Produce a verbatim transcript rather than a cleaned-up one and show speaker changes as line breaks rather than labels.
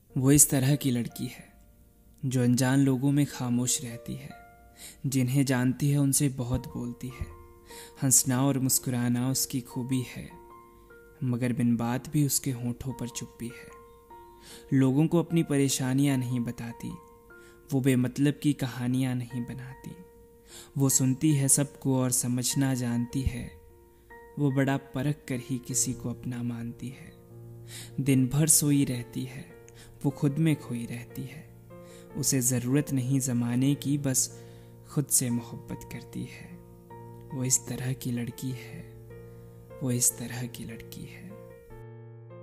वो इस तरह की लड़की है जो अनजान लोगों में खामोश रहती है, जिन्हें जानती है उनसे बहुत बोलती है। हंसना और मुस्कुराना उसकी खूबी है, मगर बिन बात भी उसके होठों पर चुप्पी है। लोगों को अपनी परेशानियां नहीं बताती, वो बेमतलब की कहानियां नहीं बनाती। वो सुनती है सबको और समझना जानती है, वो बड़ा परख कर ही किसी को अपना मानती है। दिन भर सोई रहती है, वो खुद में खोई रहती है। उसे ज़रूरत नहीं ज़माने की, बस खुद से मोहब्बत करती है। वो इस तरह की लड़की है, वो इस तरह की लड़की है।